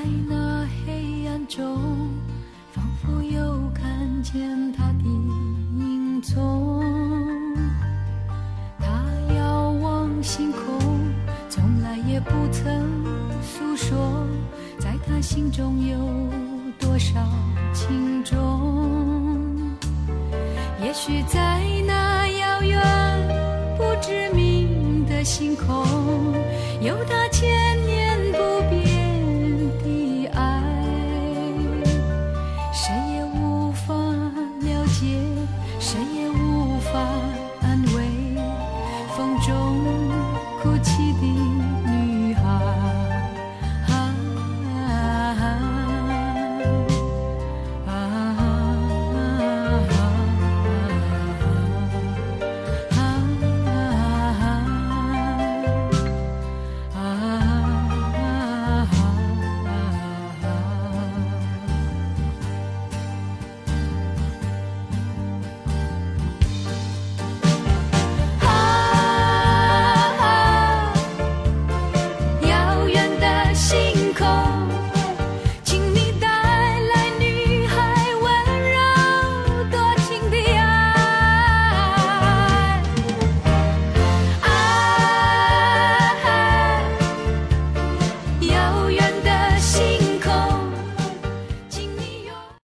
那黑暗中，仿佛又看见他的影踪。他遥望星空，从来也不曾诉说，在他心中有多少情衷。也许在那遥远不知名的星空，有他